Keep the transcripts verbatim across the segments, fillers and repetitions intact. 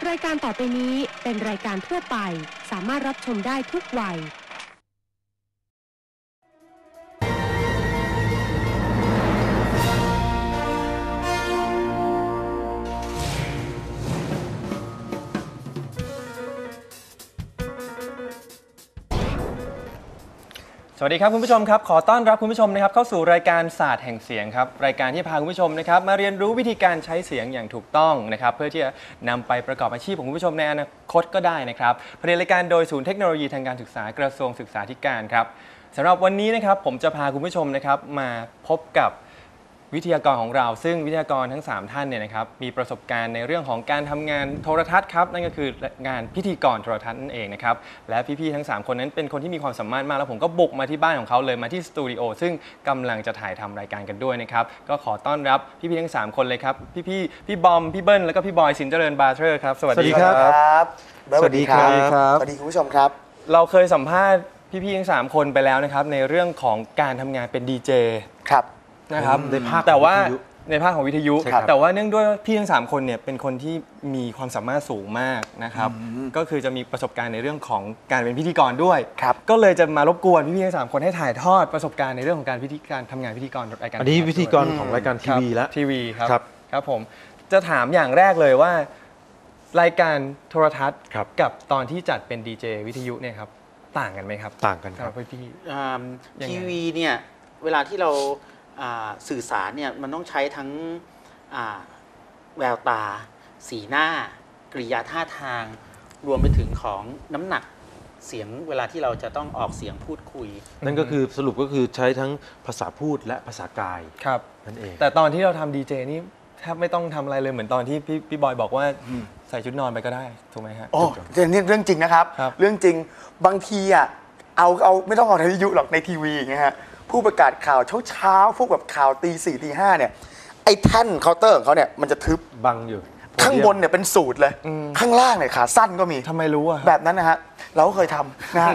รายการต่อไปนี้เป็นรายการทั่วไปสามารถรับชมได้ทุกวัยสวัสดีครับคุณผู้ชมครับขอต้อนรับคุณผู้ชมนะครับเข้าสู่รายการศาสตร์แห่งเสียงครับรายการที่พาคุณผู้ชมนะครับมาเรียนรู้วิธีการใช้เสียงอย่างถูกต้องนะครับเพื่อที่จะนำไปประกอบอาชีพของคุณผู้ชมในอนาคตก็ได้นะครับผลิตรายการโดยศูนย์เทคโนโลยีทางการศึกษากระทรวงศึกษาธิการครับสำหรับวันนี้นะครับผมจะพาคุณผู้ชมนะครับมาพบกับวิทยากรของเราซึ่งวิทยากรทั้งสามท่านเนี่ยนะครับมีประสบการณ์ในเรื่องของการทำงานโทรทัศน์ครับนั่นก็คืองานพิธีกรโทรทัศน์นั่นเองนะครับและพี่ๆทั้งสามคนนั้นเป็นคนที่มีความสามารถมากแล้วผมก็บุกมาที่บ้านของเขาเลยมาที่สตูดิโอซึ่งกำลังจะถ่ายทำรายการกันด้วยนะครับก็ขอต้อนรับพี่ๆทั้งสามคนเลยครับพี่ๆพี่บอมพี่เบิ้ลแล้วก็พี่บอยสินเจริญบาร์เทอร์ครับสวัสดีครับสวัสดีครับสวัสดีคุณผู้ชมครับเราเคยสัมภาษณ์พี่ๆทั้งสามคนไปแล้วนะครับในเรื่องของการทำงานเป็นดีเจครับนะครับในภาคแต่ว่าในภาคของวิทยุแต่ว่าเนื่องด้วยพี่ทั้งสามคนเนี่ยเป็นคนที่มีความสามารถสูงมากนะครับก็คือจะมีประสบการณ์ในเรื่องของการเป็นพิธีกรด้วยก็เลยจะมารบกวนพี่ทั้งสามคนให้ถ่ายทอดประสบการณ์ในเรื่องของการพิธีการทำงานพิธีกรรายการอันนี้พิธีกรของรายการทีวีแล้วทีวีครับครับผมจะถามอย่างแรกเลยว่ารายการโทรทัศน์กับตอนที่จัดเป็นดีเจวิทยุเนี่ยครับต่างกันไหมครับต่างกันครับพี่ทีวีเนี่ยเวลาที่เราสื่อสารเนี่ยมันต้องใช้ทั้งแววตาสีหน้ากริยาท่าทางรวมไปถึงของน้ำหนักเสียงเวลาที่เราจะต้องออกเสียงพูดคุยนั่นก็คือสรุปก็คือใช้ทั้งภาษาพูดและภาษากายครับนั่นเองแต่ตอนที่เราทำดีเจนี่แทบไม่ต้องทำอะไรเลยเหมือนตอนที่พี่พี่บอยบอกว่าใส่ชุดนอนไปก็ได้ถูกไหมฮะโอ้นี่เรื่องจริงนะครับเรื่องจริงบางทีอ่ะเอาเอาไม่ต้องออกในวิทยุหรอกในทีวีอย่างเงี้ยฮะผู้ประกาศข่าวเช้าๆพวกแบบข่าวตีสี่ตีห้าเนี่ยไอ้แท่นเคาน์เตอร์ของเขาเนี่ยมันจะทึบบังอยู่ข้างบนเนี่ยเป็นสูตรเลยข้างล่างเนี่ยขาสั้นก็มีทำไมรู้อะแบบนั้นนะฮะเราก็เคยทำนะ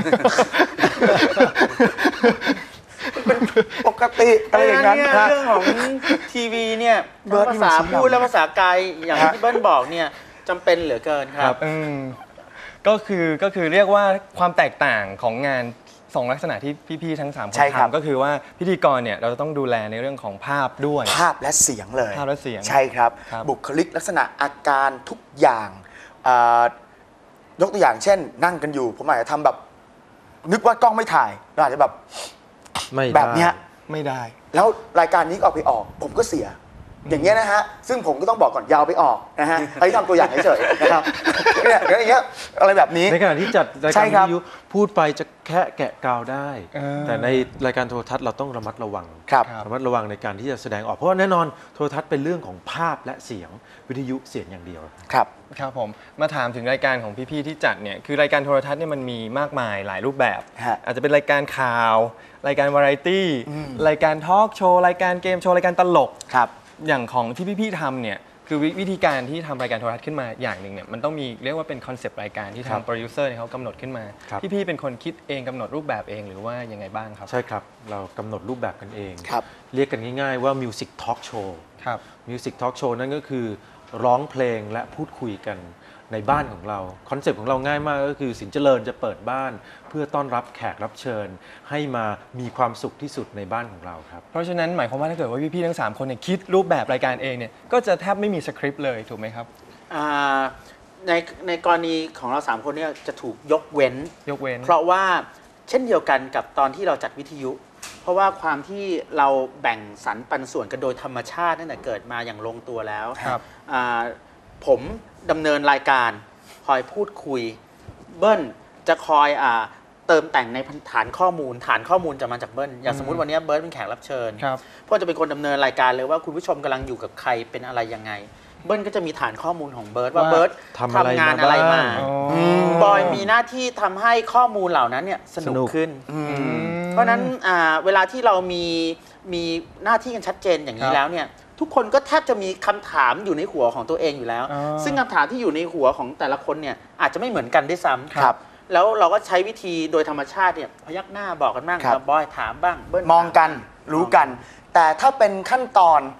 เป็นปกติอะไรอย่างนั้นเรื่องของทีวีเนี่ยภาษาพูดและภาษากายอย่างที่เบิ้ลบอกเนี่ยจำเป็นเหลือเกินครับก็คือก็คือเรียกว่าความแตกต่างของงานสองลักษณะที่พี่ๆทั้งสามคนทำก็คือว่าพิธีกรเนี่ยเราจะต้องดูแลในเรื่องของภาพด้วยภาพและเสียงเลยภาพและเสียงใช่ครับบุคลิกลักษณะอาการทุกอย่างยกตัวอย่างเช่นนั่งกันอยู่ผมอาจจะทำแบบนึกว่ากล้องไม่ถ่ายเราอาจจะแบบแบบนี้ไม่ได้แล้วรายการนี้ก็เอาไปออกผมก็เสียอย่างเงี้ยนะฮะซึ่งผมก็ต้องบอกก่อนยาวไปออกนะฮะอันนี้ทำตัวอย่างเฉยๆนะครับเนี่ยอย่างเงี้ยอะไรแบบนี้ในขณะที่จัดรายการวิทยุพูดไปจะแค่แกะกาวได้แต่ในรายการโทรทัศน์เราต้องระมัดระวังระมัดระวังในการที่จะแสดงออกเพราะว่าแน่นอนโทรทัศน์เป็นเรื่องของภาพและเสียงวิทยุเสียงอย่างเดียวครับครับผมมาถามถึงรายการของพี่ๆที่จัดเนี่ยคือรายการโทรทัศน์เนี่ยมันมีมากมายหลายรูปแบบอาจจะเป็นรายการข่าวรายการวาไรตี้รายการทอล์กโชว์รายการเกมโชว์รายการตลกอย่างของที่พี่ๆทำเนี่ยคือวิธีการที่ทำรายการโทรทัศน์ขึ้นมาอย่างหนึ่งเนี่ยมันต้องมีเรียกว่าเป็นคอนเซปต์รายการที่ทางโปรดิวเซอร์เขากำหนดขึ้นมาพี่ๆเป็นคนคิดเองกำหนดรูปแบบเองหรือว่ายังไงบ้างครับใช่ครับเรากำหนดรูปแบบกันเองเรียกกันง่ายๆว่ามิวสิกทอล์กโชว์มิวสิกทอล์กโชว์นั่นก็คือร้องเพลงและพูดคุยกันในบ้านของเราคอนเซปต์ของเราง่ายมากก็คือสินเจริญจะเปิดบ้านเพื่อต้อนรับแขกรับเชิญให้มามีความสุขที่สุดในบ้านของเราครับเพราะฉะนั้นหมายความว่าถ้าเกิดว่าพี่ๆทั้งสามคนเนี่ยคิดรูปแบบรายการเองเนี่ยก็จะแทบไม่มีสคริปต์เลยถูกไหมครับในในกรณีของเราสามคนเนี่ยจะถูกยกเว้นยกเว้นเพราะว่าเช่นเดียวกันกับตอนที่เราจัดวิทยุเพราะว่าความที่เราแบ่งสรรปันส่วนกันโดยธรรมชาติตั้งแต่เกิดมาอย่างลงตัวแล้วผมดำเนินรายการคอยพูดคุยเบิ้ลจะคอยอ่าเติมแต่งในฐานข้อมูลฐานข้อมูลจะมาจากเบิ้ลอย่างสมมุติวันนี้เบิ้ลเป็นแขกรับเชิญเพราะจะเป็นคนดำเนินรายการเลยว่าคุณผู้ชมกำลังอยู่กับใครเป็นอะไรยังไงเบิ้ลก็จะมีฐานข้อมูลของเบิร์ดว่าเบิร์ดทำงานอะไรมาบอยมีหน้าที่ทำให้ข้อมูลเหล่านั้นเนี่ยสนุกขึ้นเพราะฉะนั้นเวลาที่เรามีมีหน้าที่กันชัดเจนอย่างนี้แล้วเนี่ยทุกคนก็แทบจะมีคำถามอยู่ในหัวของตัวเองอยู่แล้วซึ่งคำถามที่อยู่ในหัวของแต่ละคนเนี่ยอาจจะไม่เหมือนกันด้วยซ้ำแล้วเราก็ใช้วิธีโดยธรรมชาติเนี่ยพยักหน้าบอกกันบ้างบอยถามบ้างมองกันรู้กันแต่ถ้าเป็นขั้นตอนท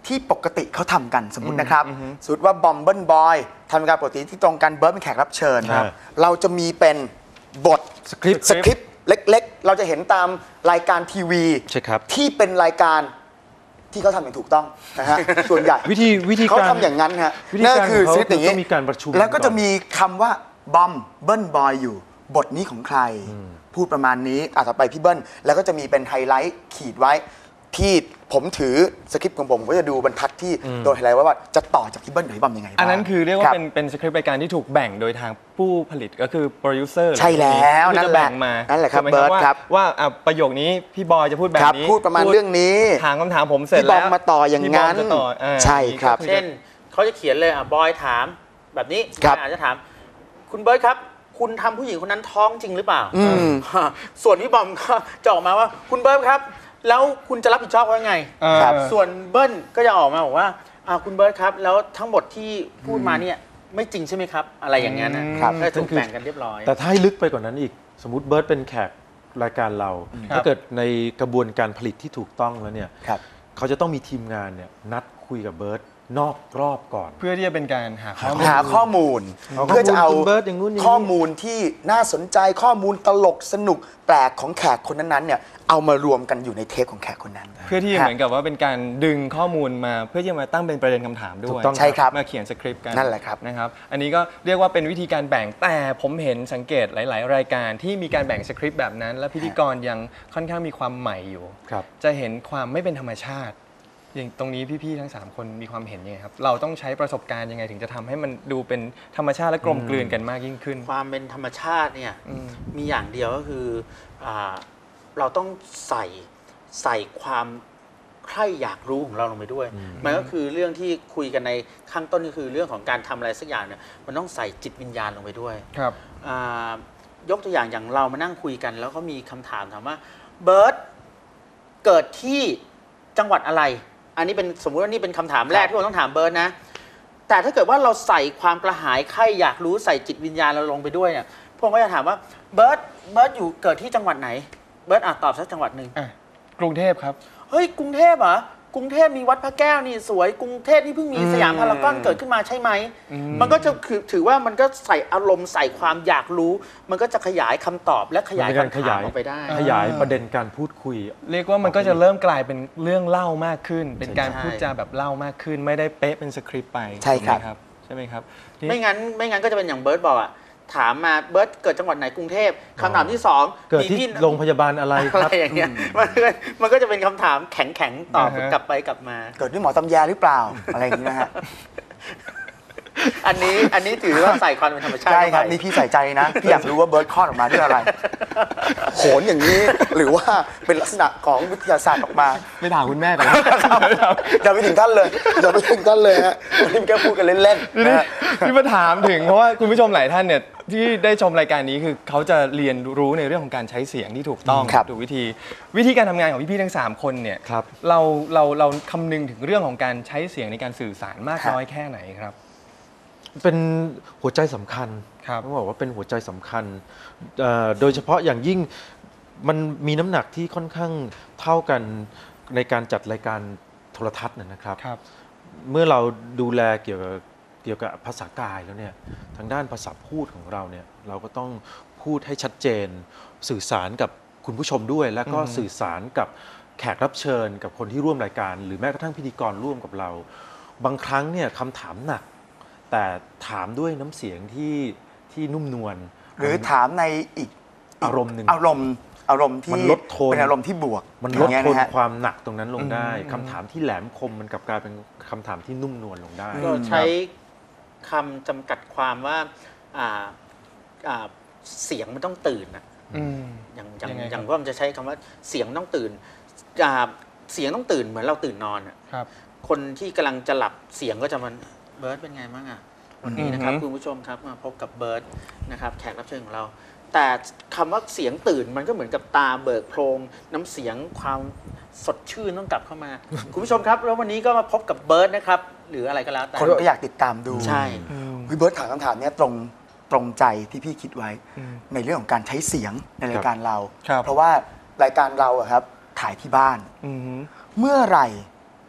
ที่ปกติเขาทำกันสมมตินะครับสมมติว่าบอมเบิลบอยทำการปกติที่ตรงกันเบิร์ดเป็นแขกรับเชิญครับเราจะมีเป็นบทสคริปต์สคริปต์เล็กๆ เราจะเห็นตามรายการทีวีใช่ครับที่เป็นรายการที่เขาทำอย่างถูกต้องนะฮะ ส่วนใหญ่วิธีวิธีเขาการทำอย่างนั้นฮะวิธีนั่นการคือของเขาสคริปต์อย่างนี้ต้องมีการประชุมแล้วก็ก่อนจะมีคำว่าบอมเบิ้ลบอยอยู่ บทนี้ของใคร พูดประมาณนี้อ่ะต่อไปพี่เบิ้ลแล้วก็จะมีเป็นไฮไลท์ขีดไว้ ที่ผมถือสคริปต์ของผมผมก็จะดูบรรทัดที่โดนไฮไลท์ไว้ว่าจะต่อจากพี่เบิ้ลหรือบอมยังไงบ้างอันนั้นคือเรียกว่าบเป็นเป็นสคริปต์รายการที่ถูกแบ่งโดยทางผู้ผลิตก็คือโปรดิวเซอร์ใช่แล้วที่นั่จะนแหละแบ่งมานั่นแหละครับใช่ไมเบิร์ตว่าครับว่าอ่ะประโยคนี้พี่บอยจะพูดแบครับบนี้พูดประมาณเรื่องนี้ถามคำถามผมเสร็จพี่บแล้อมวมาต่ออย่างพี่บนั้นจะต่ออ่าใช่ครับก็อเช่นเขาจะเขียนเลยอ่ะบอยถามแบบนี้ครับอาจจะถามคุณเบิร์ตครับ คุณทำผู้หญิงคนนั้นท้องจริงหรือเปล่าอืมส่วนพี่บอมก็จะออกมาว่าคุณเบิร์ตครับ แล้วคุณจะรับผิดชอบเขายังไงเออครับส่วนเบิ้ลก็จะออกมาบอกว่าอ่าคุณเบิร์ตครับ แล้วทั้งหมดที่พูดมาเนี่ยไม่จริงใช่ไหมครับ อะไรอย่างเงี้ยนะครับ ก็ถูกแบ่งกันเรียบร้อยแต่ถ้าให้ลึกไปกว่านั้นอีก สมมติเบิร์ตเป็นแขกรายการเราครับถ้าเกิดในกระบวนการผลิตที่ถูกต้องแล้วเนี่ยครับเขาจะต้องมีทีมงานเนี่ยนัดคุยกับเบิร์ตนอกรอบก่อนเพื่อที่จะเป็นการหาข้อมูลหาข้อมูลเอาข้อมูลเพื่อจะเอาคุณเบิร์ตอย่างนู้นอย่างนี้ข้อมูลที่น่าสนใจข้อมูลตลกสนุกแปลกของแขกคนนั้นๆเนี่ยเอามารวมกันอยู่ในเทปของแขกคนนั้นเพื่อที่จะเหมือนกับว่าเป็นการดึงข้อมูลมาเพื่อที่จะมาตั้งเป็นประเด็นคำถามด้ถูวยกต้องใช่ครับมาเขียนสคริปต์กันนั่นแหละครับนะครับอันนี้ก็เรียกว่าเป็นวิธีการแบ่งแต่ผมเห็นสังเกตหลาย ๆ รายการที่มีการแบ่งสคริปต์แบบนั้น และพิธีกรยังค่อนข้างมีความใหม่อยู่ครับจะเห็นความไม่เป็นธรรมชาติ อย่างตรงนี้พี่ ๆ ทั้ง สาม คนมีความเห็นยังไงครับ เราต้องใช้ประสบการณ์ยังไงถึงจะทำให้มันดูเป็นธรรมชาติและกลมกลืนกันมากยิ่งขึ้นความเป็นธรรมชาติเนี่ยอืมมีอย่างเดียวก็คืออาเราต้องใส่ใส่ความใคร่อยากรู้ของเราลงไปด้วย มันก็คือเรื่องที่คุยกันในข้างต้นก็คือเรื่องของการทำอะไรสักอย่างเนี่ยมันต้องใส่จิตวิญญาณลงไปด้วยครับอ่ายกตัวอย่างอย่างเรามานั่งคุยกัน แล้วก็มีคำถามถามว่าเบิร์ตเกิดที่จังหวัดอะไร อันนี้เป็นสมมุติว่านี่เป็นคำถามแรกที่ผมต้องถามเบิร์ตนะ แต่ถ้าเกิดว่าเราใส่ความกระหายใคร่อยากรู้ใส่จิตวิญญาณเราลงไปด้วยเนี่ยผมก็จะถามว่าเบิร์ตเบิร์ตอยู่เกิดที่จังหวัดไหนเบิร์ตอ่ะตอบสักจังหวัดหนึ่งอ่ะกรุงเทพครับเฮ้ยกรุงเทพเหรอกรุงเทพมีวัดพระแก้วนี่สวยกรุงเทพนี่เพิ่งมีสยามพารากอนเกิดขึ้นมาใช่ไหมมันก็จะคือถือว่ามันก็ใส่อารมณ์ใส่ความอยากรู้ มันก็จะขยายคำตอบและขยายมันเป็นการคำขถามยายออกไปได้ขยายประเด็นการพูดคุยเรียกว่ามันก็จะเริ่มกลายเป็นเรื่องเล่ามากขึ้น เป็นการใช่พูดจาแบบเล่ามากขึ้น ไม่ได้เป๊ะเป็นสคริปต์ไปใช่ครับถูกไหมใช่ไหมครับนี่ไม่งั้นไม่งั้นก็จะเป็นอย่างเบิร์ตบอกอะถามมาเบิร์ตเกิดจังหวัดไหนกรุงเทพคำถามที่สองเกิดมีที่พี่โรงพยาบาลอะไรคอะไรรับอย่างเงี้ยมันก็มันก็จะเป็นคำถามแข็งๆตอบอ่าฮะกลับไปกลับมาเกิดด้วยหมอตำแยหรือเปล่า อะไรอย่างนี้นะฮะอันนี้อันนี้ถือว่าใส่ความเป็นธรรมชาติใช่ครับเข้าไปนี่พี่ใส่ใจนะ พี่อยากรู้ว่าเบิร์ดคลอดออกมาด้วยอะไร โขนอย่างนี้ หรือว่าเป็นลักษณะของวิทยาศาสตร์ออกมาไม่ถามคุณแม่ก่อนนะอย่าไปถึงท่านเลยอย่าไปถึงท่านเลยฮะวันนี้แค่พูดกันเล่นๆนี่นะฮะนี่มาถามถึงเพราะว่าคุณผู้ชมหลายท่านเนี่ยที่ได้ชมรายการนี้คือเขาจะเรียนรู้ในเรื่องของการใช้เสียงที่ถูกต้องครับถูกวิธีวิธีการทำงานของพี่ๆทั้งสามคนเนี่ยครับเราเราเราคำนึงถึงเรื่องของการใช้เสียงในการสื่อสารมากครับน้อยแค่ไหนครับเป็นหัวใจสำคัญครับต้องบอกว่าเป็นหัวใจสำคัญเอ่อโดยเฉพาะอย่างยิ่งมันมีน้ำหนักที่ค่อนข้างเท่ากันในการจัดรายการโทรทัศน์นะนะครับครับเมื่อเราดูแลเกี่ยวกับเกี่ยวกับภาษากายแล้วเนี่ยทางด้านภาษาพูดของเราเนี่ยเราก็ต้องพูดให้ชัดเจน สื่อสารกับคุณผู้ชมด้วย แล้วก็อืมสื่อสารกับแขกรับเชิญ กับคนที่ร่วมรายการ หรือแม้กระทั่งพิธีกรร่วมกับเรา บางครั้งเนี่ยคำถามหนัก แต่ถามด้วยน้ำเสียงที่ที่นุ่มนวลหรือถามในอีกอารมณ์หนึ่งอารมณ์อารมณ์ที่มันลดโทนเป็นอารมณ์ที่บวกมันอลย่าดงเงี้ยโทนนะฮะความหนักตรงนั้นลงได้อืมคำถามที่แหลมคมมันกลับกลายเป็นคำถามที่นุ่มนวลลงได้ก็ใช้คำจำกัดความว่าอ่าอ่าเสียงมันต้องตื่นนะอืมอย่างอย่างยังไงครับอย่างว่ามันจะใช้คำว่าเสียงต้องตื่นอ่าเสียงต้องตื่นเหมือนเราตื่นนอนอะครับคนที่กำลังจะหลับเสียงก็จะมันเบิร์ดเป็นไงบ้างอะวันนี้นะครับอือฮึคุณผู้ชมครับมาพบกับเบิร์ดนะครับแขกรับเชิญของเรา แต่คำว่าเสียงตื่นมันก็เหมือนกับตาเบิกโพรงน้ำเสียงความสดชื่นต้องกลับเข้ามา คุณผู้ชมครับแล้ววันนี้ก็มาพบกับเบิร์ดนะครับหรืออะไรก็แล้วแต่คนก็อยากติดตามดูใช่พี่เบิร์ดถามคำถามเนี้ยตรงตรงใจที่พี่คิดไว้อืมในเรื่องของการใช้เสียงในรายการเราครับเพราะว่ารายการเราอะครับถ่ายที่บ้านอืมเมื่อไหร่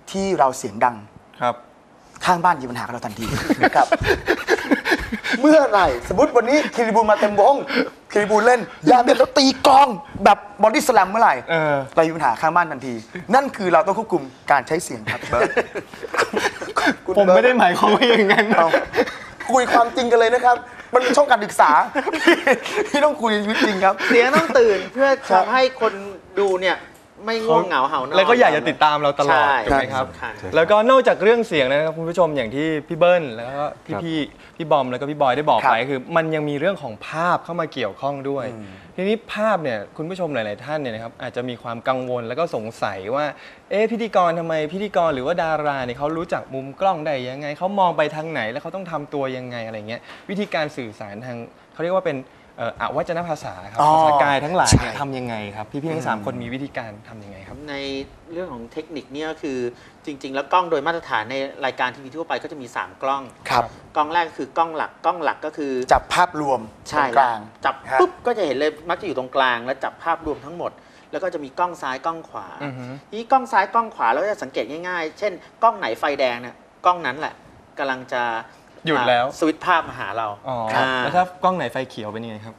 ที่เราเสียงดังครับข้างบ้านมีปัญหากับเราทันทีครับ เมื่อไหร่สมมติวันนี้คิริบูลมาเต็มวงคิริบูลเล่นยามเด็ดแล้วตีกลองแบบบอดี้สแลมเมื่อไหร่เรามีปัญหาข้างบ้านทันทีนั่นคือเราต้องควบคุมการใช้เสียงครับผมไม่ได้หมายความว่าอย่างนั้นคุยความจริงกันเลยนะครับมันเป็นช่องการศึกษาที่ต้องคุยจริงครับเสียงต้องตื่นเพื่อทำให้คนดูเนี่ยไม่ง่วงเหงาเห่านอนแล้วก็อยากจะติดตามเราตลอดใช่ไหมครับแล้วก็นอกจากเรื่องเสียงนะครับคุณผู้ชมอย่างที่พี่เบิ้ลแล้วก็พี่พี่พี่บอมแล้วก็พี่บอยได้บอกไปคือมันยังมีเรื่องของภาพเข้ามาเกี่ยวข้องด้วยทีนี้ภาพเนี่ยคุณผู้ชมหลายๆท่านเนี่ยนะครับอาจจะมีความกังวลแล้วก็สงสัยว่าเอ๊ะพิธีกรทำไมพิธีกรหรือว่าดาราเนี่ยเขารู้จักมุมกล้องได้ยังไงเขามองไปทางไหนแล้วเขาต้องทำตัวยังไงอะไรเงี้ยวิธีการสื่อสารทางเขาเรียกว่าเป็นอวัจนภาษาครับภาษากายทั้งหลายทำยังไงครับพี่ๆทั้งสามคนมีวิธีการทำยังไงครับในเรื่องของเทคนิคเนี่ยคือจริงๆแล้วกล้องโดยมาตรฐานในรายการทีวีทั่วไปก็จะมีสามกล้องครับกล้องแรกคือกล้องหลักกล้องหลักก็คือจับภาพรวมใช่กลางจับปุ๊บก็จะเห็นเลยมักจะอยู่ตรงกลางแล้วจับภาพรวมทั้งหมดแล้วก็จะมีกล้องซ้ายกล้องขวานี่กล้องซ้ายกล้องขวาเราจะสังเกตง่ายๆเช่นกล้องไหนไฟแดงเนี่ยกล้องนั้นแหละกำลังจะหยุดแล้วสวิตช์ภาพมาหาเราอ๋อแล้วถ้ากล้องไหนไฟเขียวเป็นยังไงครับ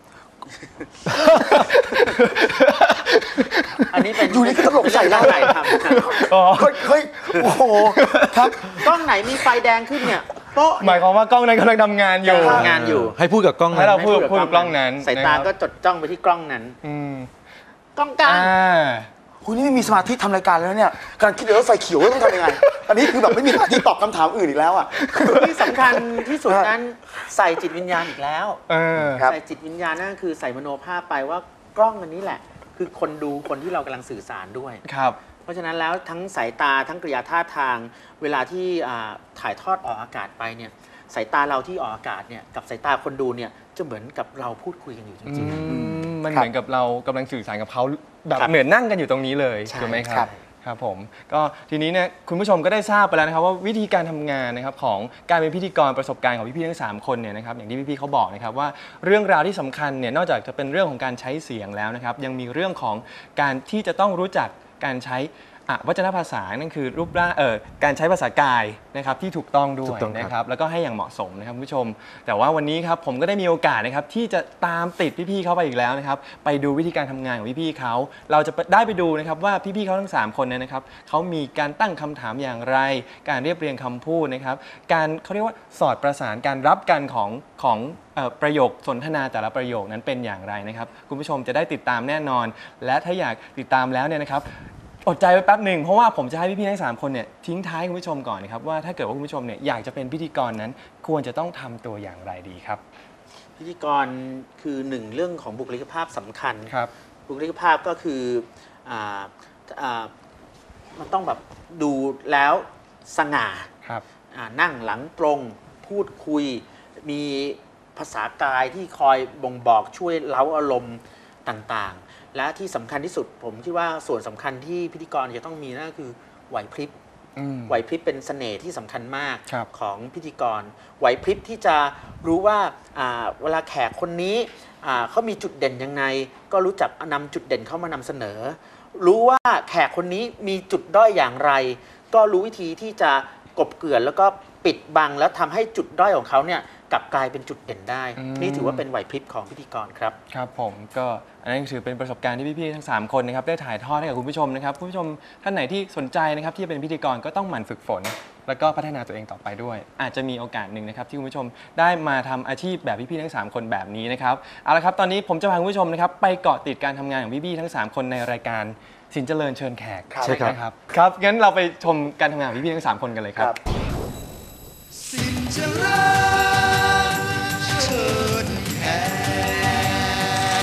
อันนี้เป็นอยู่นี่ก็ตลกใส่ได้ครับเฮ้ยโอ้โหครับกล้องไหนมีไฟแดงขึ้นเนี่ยโป๊ะหมายความว่ากล้องนั้นกำลังทำงานอยู่ทำงานอยู่ให้พูดกับกล้องให้เราพูดพูดกับกล้องนั้นสายตาก็จดจ้องไปที่กล้องนั้นกล้องกลางคุณนี่ไม่มีสมาธิทำรายการแล้วเนี่ยการคิดเดี๋ยวไฟเขียวต้องทำยังไงอันนี้คือแบบไม่มีสมาธิตอบคำถามอื่นอีกแล้วอ่ะที่สำคัญที่สุดนั้นใส่จิตวิญญาณอีกแล้วใส่จิตวิญญาณนั่นคือใส่มโนภาพไปว่ากล้องอันนี้แหละคือคนดูคนที่เรากำลังสื่อสารด้วยครับเพราะฉะนั้นแล้วทั้งสายตาทั้งกริยาท่าทางเวลาที่ถ่ายทอดออกอากาศไปเนี่ยสายตาเราที่ออกอากาศเนี่ยกับสายตาคนดูเนี่ยจะเหมือนกับเราพูดคุยกันอยู่จริงๆมันเหมือนกับเรากำลังสื่อสารกับเขาแบบเหมือนนั่งกันอยู่ตรงนี้เลยถูกไหมครับครับผมก็ทีนี้เนี่ยคุณผู้ชมก็ได้ทราบไปแล้วนะครับว่าวิธีการทำงานนะครับของการเป็นพิธีกรประสบการณ์ของพี่ๆทั้งสามคนเนี่ยนะครับอย่างที่พี่ๆเขาบอกนะครับว่าเรื่องราวที่สำคัญเนี่ยนอกจากจะเป็นเรื่องของการใช้เสียงแล้วนะครับยังมีเรื่องของการที่จะต้องรู้จักการใช้วัจนภาษานั่นคือรูปร่างเอ่อการใช้ภาษากายนะครับที่ถูกต้องด้วยนะครับแล้วก็ให้อย่างเหมาะสมนะครับผู้ชมแต่ว่าวันนี้ครับผมก็ได้มีโอกาสนะครับที่จะตามติดพี่ๆเขาไปอีกแล้วนะครับไปดูวิธีการทำงานของพี่ๆเขาเราจะได้ไปดูนะครับว่าพี่ๆเขาทั้งสามคนเนี่ยนะครับเขามีการตั้งคำถามอย่างไรการเรียบเรียงคำพูดนะครับการเขาเรียกว่าสอดประสานการรับกันของของประโยคสนทนาแต่ละประโยคนั้นเป็นอย่างไรนะครับคุณผู้ชมจะได้ติดตามแน่นอนและถ้าอยากติดตามแล้วเนี่ยนะครับอดใจไว้แป๊บหนึ่งเพราะว่าผมจะให้พี่ๆทั้งสามคนเนี่ยทิ้งท้ายคุณผู้ชมก่อนนะครับว่าถ้าเกิดว่าคุณผู้ชมเนี่ยอยากจะเป็นพิธีกรนั้นควรจะต้องทำตัวอย่างไรดีครับพิธีกรคือหนึ่งเรื่องของบุคลิกภาพสำคัญครับบุคลิกภาพก็คืออ่าอ่ามันต้องแบบดูแล้วสง่าครับนั่งหลังตรงพูดคุยมีภาษากายที่คอยบ่งบอกช่วยเล้าอารมณ์ต่างๆและที่สำคัญที่สุดผมคิดว่าส่วนสำคัญที่พิธีกรจะต้องมีนั่นก็คือไหวพริบไหวพริบเป็นเสน่ห์ที่สำคัญมากของพิธีกรไหวพริบที่จะรู้ว่าเวลาแขกคนนี้เขามีจุดเด่นยังไงก็รู้จักนำจุดเด่นเข้ามานำเสนอรู้ว่าแขกคนนี้มีจุดด้อยอย่างไรก็รู้วิธีที่จะกลบเกลื่อนแล้วก็ปิดบังแล้วทำให้จุดด้อยของเขาเนี่ยกลับกลายเป็นจุดเด่นได้นี่ถือว่าเป็นไหวพริบของพิธีกรครับครับผมก็อันนั้นถือเป็นประสบการณ์ที่พี่ๆทั้งสามคนนะครับได้ถ่ายทอดให้กับคุณผู้ชมนะครับคุณผู้ชมท่านไหนที่สนใจนะครับที่จะเป็นพิธีกรก็ต้องหมั่นฝึกฝนแล้วก็พัฒนาตัวเองต่อไปด้วยอาจจะมีโอกาสหนึ่งนะครับที่คุณผู้ชมได้มาทำอาชีพแบบพี่ๆทั้งสามคนแบบนี้นะครับเอาละครับตอนนี้ผมจะพาคุณผู้ชมนะครับไปเกาะติดการทำงานของพี่ๆทั้งสามคนในรายการสินเจริญเชิญแขกใช่ครับครับงั้นเราไปชมการทำงานของพี่ๆทั้งสามคนกันเลยครับสินเจริญเชิญแขก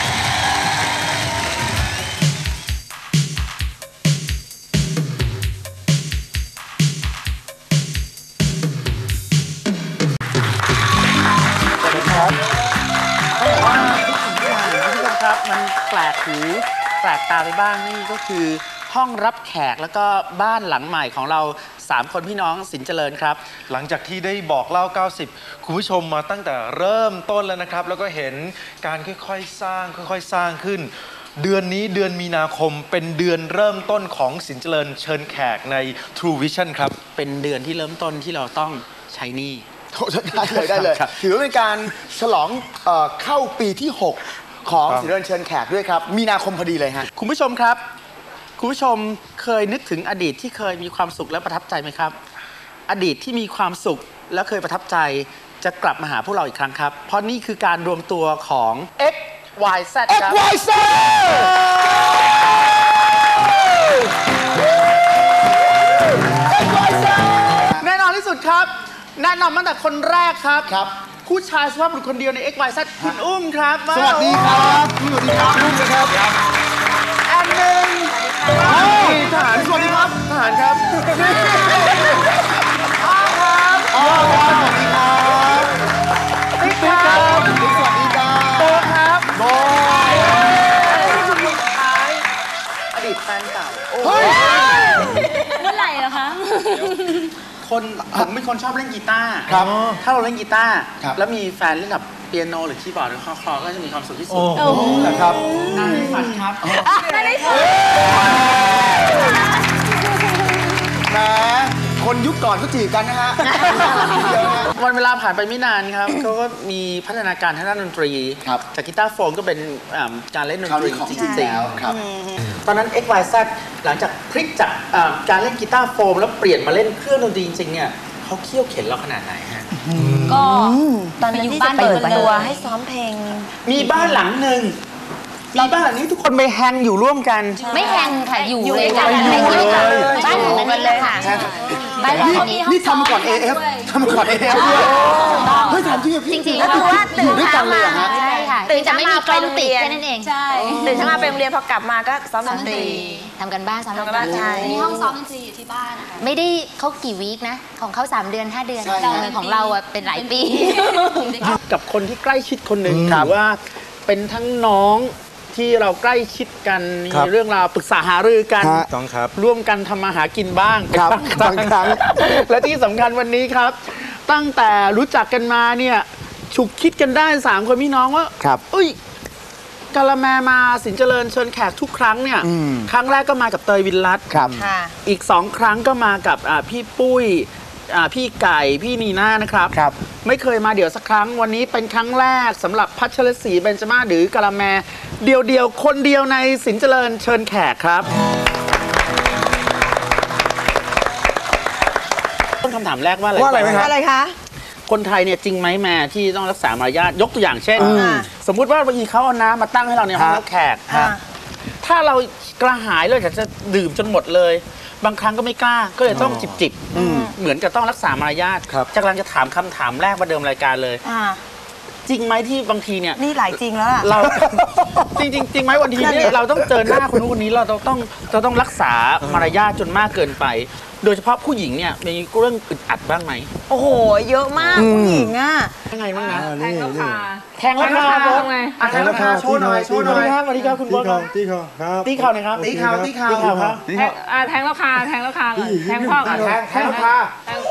สวัสดีครับต้องบอกว่าทุกสิ่งทุกอย่างคุณผู้ชมครับมันแปลกหูแปลกตาไปบ้างนี่ก็คือห้องรับแขกแล้วก็บ้านหลังใหม่ของเราสามคนพี่น้องสินเจริญครับหลังจากที่ได้บอกเล่าเก้าสิบคุณผู้ชมมาตั้งแต่เริ่มต้นแล้วนะครับแล้วก็เห็นการค่อยๆสร้างค่อยๆสร้างขึ้นเดือนนี้เดือนมีนาคมเป็นเดือนเริ่มต้นของสินเจริญเชิญแขกใน True Vision ครับเป็นเดือนที่เริ่มต้นที่เราต้องใช้หนี้ได้เลยได้เลย ถือว่าเป็นการฉลองเอ่อเข้าปีที่ หก ของสินเจริญเชิญแขกด้วยครับ มีนาคมพอดีเลยฮะคุณผู้ชมครับ คุณผู้ชมเคยนึกถึงอดีตที่เคยมีความสุขและประทับใจไหมครับ อดีตที่มีความสุขและเคยประทับใจจะกลับมาหาพวกเราอีกครั้งครับ เพราะนี่คือการรวมตัวของ X Y Z ครับเอ็กซ์ วาย ซีแน่นอนที่สุดครับ แนะนำตั้งแต่คนแรกครับครับผู้ชายสุภาพบุรุษคนเดียวใน X Y Z คุณอุ้มครับสวัสดีครับสวัสดีครับลุงนะครับอันหนึ่งทหารสวัสดีครับทหารครับอ้าวครับอ๋อครับสวัสดีครับติ๊กครับสวัสดีครับโบครับโบสุดท้ายอดีตแฟนเก่าเฮ้ยเมื่อไหร่เหรอคะคนผมเป็นคนชอบเล่นกีตาร์ครับถ้าเราเล่นกีตาร์ครับแล้วมีแฟนเล่นแบบเปียโนหรือคีย์บอร์ดหรือคลอๆก็จะมีความสุขที่สุดโอ้โหนะครับน่าในฝันครับไม่ได้ฟังนะคนยุคก่อนก็จีบกันนะฮะวันเวลาผ่านไปไม่นานครับ เขาก็มีพัฒนาการทางด้านดนตรีครับจากกีตาร์โฟนก็เป็นอ่าการเล่นดนคราวตรีนี้ของจจริริงงแล้วครับๆตอนนั้น X Y Z หลังจากพลิกจากอ่าการเล่นกีตาร์โฟมแล้วเปลี่ยนมาเล่นเครื่องดนตรีจริงๆเนี่ยเขาเคี่ยวเข็นเราขนาดไหนฮะก็ตอนนั้นที่จะเปิดตัวให้ซ้อมเพลงมีบ้านหลังหนึ่งมีบ้านหลังนี้ทุกคนไปแฮงอยู่ร่วมกันไม่แฮงค่ะ อยู่เลยค่ะอยู่เลยบ้านหลังนั้นเลยค่ะ บ้านหลังนี่นี้นี่ทำก่อน เอ เอฟ ทำก่อน เอ เอฟ ด้วยเฮ้ยถามจริงเหรอจพี่ริงๆแล้วเพราะว่าอยู่ด้วยกันเลยเหรอฮะใช่ค่ะตื่นจะไม่มีกล้องติดเช้ามาไปโรงเรียนแค่นั้นเอง ใช่ตื่นเช้ามาไปโรงเรียนพอกลับมาก็ซ้อมดนตรีทำกันบ้านซ้อมทำกันบ้านใช่มีห้องซ้อมดนตรีอยู่ที่บ้านนะคะไม่ได้เขากี่วีคนะ ของเขาสามเดือนห้าเดือนใช่แต่ของเราอะเป็นหลายปีกับคนที่ใกล้ชิดคนหนึ่งครัถืบอว่าเป็นทั้งน้องที่เราใกล้ชิดกันครับมีเรื่องราวปรึกษาหารือกันฮะต้องครับร่วมกันทำมาหากินบ้างครับเป็นบางครั้งและที่สำคัญวันนี้ครับ ตั้งแต่รู้จักกันมาเนี่ยฉุกคิดกันได้สามคนพี่น้องว่าครับเอ้ยกาละแมมาสินเจริญเชิญแขกทุกครั้งเนี่ยอืมครั้งแรกก็มากับเตยวินรัตน์ครับค่ะอีกสองครั้งก็มากับอ่าพี่ปุ้ยอ่าพี่ไก่พี่นีน่านะครับครับไม่เคยมาเดี่ยวสักครั้งวันนี้เป็นครั้งแรกสำหรับพัชรศรีเบญจมาศหรือกะละแม เดียวๆ คนเดียวในสินเจริญเชิญแขกครับต้นคำถามแรกว่าอะไรว่าอะไรไหมครับอะไรคะคนไทยเนี่ยจริงไหมแม่ที่ต้องรักษามารยาทยกตัวอย่างเช่นอืมสมมุติว่าบางทีเขาเอาน้ำมาตั้งให้เราในห้องรับแขกอ่าถ้าเรากระหายเลยอยากจะดื่มจนหมดเลย บางครั้งก็ไม่กล้าก็เลยต้องจิบจิบๆเหมือนกับต้องรักษามารยาทครับจะกำลังจะถามคำถามแรกประเดิมรายการเลยอ่าจริงไหมที่บางทีเนี่ยนี่หลายจริงแล้วล่ะเรา จริงจริงจริงไหมวันทีนั่นดิเนี่ยเราต้องเจอหน้าคนนู้นคนนี้เราต้องต้องเราต้องรักษามารยาทจนมากเกินไป โดยเฉพาะผู้หญิงเนี่ยมีเรื่องอึดอัดบ้างไหมโอ้โห เยอะมากผู้หญิงอ่ะยังไงบ้างนะแทงราคาแทงราคาบอสอ่ะแทงราคาโชว์หน่อยโชว์หน่อยครับสวัสดีครับคุณบอสครับตีเขาครับตีเข่าหน่อยครับตีเข่าตีเข่าตีเข่าครับแทงอ่าแทงราคาแทงราคาก่อนแทงพ่อก่อนแทงแทงราคาแทง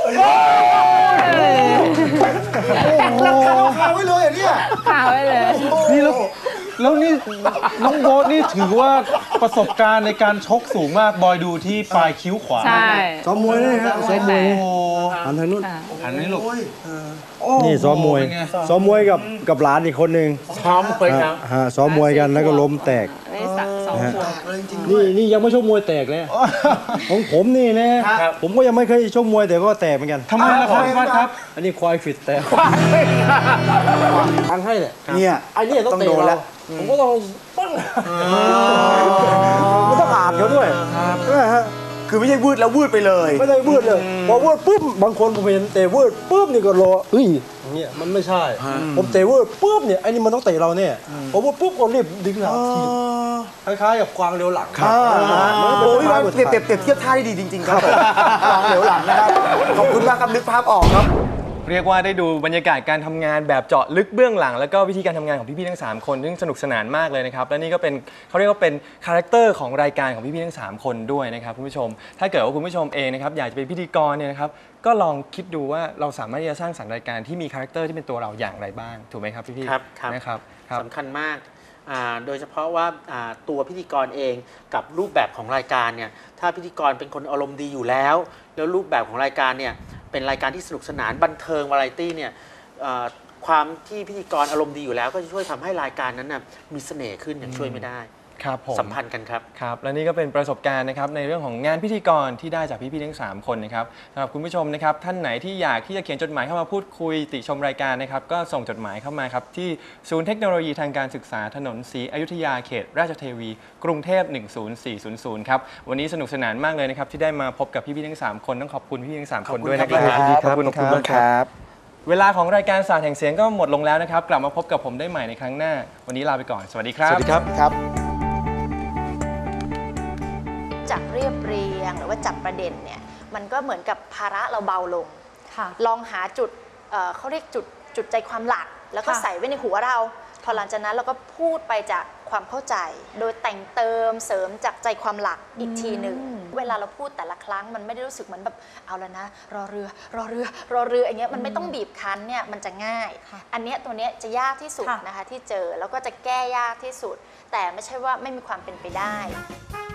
แทงราคาราคาไว้เลยเหรอเนี่ยขาไว้เลยนี่แล้วแล้วนี่น้องโบ๊ทนี่ถือว่าประสบการณ์ในการชกสูงมากบอยดูที่ปลายคิ้วขวาใช่ซ้อมมวยนี่ฮะซ้อมมวยโอ้หันทางนู้นอันนี้ลูกนี่ซ้อมมวยเป็นไงซ้อมมวยกับกับหลานอีกคนหนึ่งพร้อมเลยครับฮะซ้อมมวยกันแล้วก็ล้มแตกนี่สักสองขวบนี่นี่ยังไม่ชกมวยแตกเลยของผมนี่นะครับผมก็ยังไม่เคยชกมวยแต่ก็แตกเหมือนกันทำไมล่ะครับบอสครับอันนี้ควายฟิตแตกทางให้เนี่ยเนี่ยไอ้นี่ต้องต้องเตะโดนแล้แล้ว วผมก็ต้องปั้งมันต้องอาบเขาด้วยใช่ไหมฮะคือไม่ใช่วืดแล้ววืดไปเลยไม่ได้วืดเลยพอวืดปุ๊บบางคนผมเห็นเตะวืดปุ๊บนี่ก็รอเฮ้ยอย่างเงี้ยมันไม่ใช่ ผมเตะวืดปุ๊บเนี่ยไอ้นี่มันต้องเตะเราเนี่ยพอวืดปุ๊บก็รีบดึงหลังทีบคล้ายๆกับกวางเลี้ยวหลังครับโอ้ยเปรียบเปรียบเปรียบเทียบท่าได้ดีจริง ๆ ครับผมลองเหลวหลังนะครับ ขอบคุณมากครับนึกภาพออกครับเรียกว่าได้ดูบรรยากาศการทำงานแบบเจาะลึกเบื้องหลัง แล้วก็วิธีการทำงานของพี่ๆทั้งสามคนซึ่งสนุกสนานมากเลยนะครับและนี่ก็เป็นเขาเรียกว่าเป็นคาแรคเตอร์ของรายการของพี่ๆทั้งสามคนด้วยนะครับคุณผู้ชมถ้าเกิดว่าคุณผู้ชมเองนะครับอยากจะเป็นพิธีกรเนี่ยนะครับก็ลองคิดดูว่าเราสามารถที่จะสร้างสรรค์รายการที่มีคาแรคเตอร์ที่เป็นตัวเราอย่างไรบ้างถูกไหมครับพี่ๆครับครับนะครับครับสำคัญมากโดยเฉพาะว่าตัวพิธีกรเองกับรูปแบบของรายการเนี่ยถ้าพิธีกรเป็นคนอารมณ์ดีอยู่แล้วแล้วรูปแบบของรายการเนี่ยเป็นรายการที่สนุกสนานบันเทิงวาไรตี้เนี่ยความที่พิธีกรอารมณ์ดีอยู่แล้วก็จะช่วยทำให้รายการนั้นนะมีเสน่ห์ขึ้นอย่างช่วยไม่ได้ครับผมสัมพันธ์กันครับครับและนี่ก็เป็นประสบการณ์นะครับในเรื่องของงานพิธีกรที่ได้จากพี่ๆทั้งสามคนนะครับสำหรับคุณผู้ชมนะครับท่านไหนที่อยากที่จะเขียนจดหมายเข้ามาพูดคุยติชมรายการนะครับก็ส่งจดหมายเข้ามาครับที่ศูนย์เทคโนโลยีทางการศึกษาถนนศรีอยุธยาเขตราชเทวีกรุงเทพหนึ่งศูนย์สี่ศูนย์ศูนย์ครับวันนี้สนุกสนานมากเลยนะครับที่ได้มาพบกับพี่ๆทั้งสามคนต้องขอบคุณพี่ๆทั้งสามคนด้วยนะครับขอบคุณครับเวลาของรายการศาสตร์แห่งเสียงก็หมดลงแล้วนะครับกลับมาพบกับผมได้ใหม่ในครั้งหน้าวันนี้ลาไปก่อนสวัสดีครับสวัสดีครับครับจัดเรียบเรียงหรือว่าจัดประเด็นเนี่ยมันก็เหมือนกับภาระเราเบาลงลองหาจุด เอ่อ เขาเรียกจุดจุดใจความหลักแล้วก็ใส่ไว้ในหัวเราพอหลังจากนั้นเราก็พูดไปจากความเข้าใจโดยแต่งเติมเสริมจากใจความหลักอีกทีหนึ่งเวลาเราพูดแต่ละครั้งมันไม่ได้รู้สึกเหมือนแบบเอาแล้วนะรอเรือรอเรือรอเรืออย่างเงี้ยมันไม่ต้องบีบคั้นเนี่ยมันจะง่ายอันเนี้ยตัวเนี้ยจะยากที่สุดนะคะที่เจอแล้วก็จะแก้ยากที่สุดแต่ไม่ใช่ว่าไม่มีความเป็นไปได้